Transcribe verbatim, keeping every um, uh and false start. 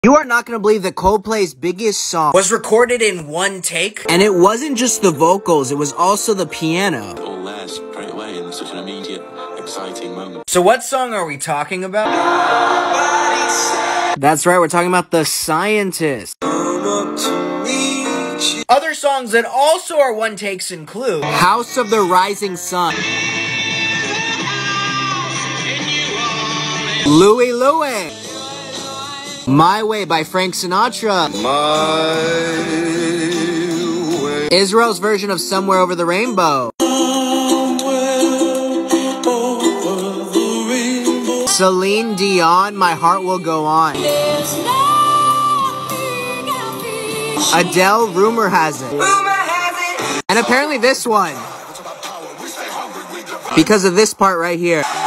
You are not gonna believe that Coldplay's biggest song was recorded in one take. And it wasn't just the vocals, it was also the piano. All there straight away in such an immediate, exciting moment. So what song are we talking about? That's right, we're talking about The Scientist. Other songs that also are one takes include House of the Rising Sun, Louie Louie, My Way by Frank Sinatra, My way. Israel's version of Somewhere Over the Rainbow, Celine Dion, My Heart Will Go On, Adele, Rumor Has It, and apparently this one, because of this part right here.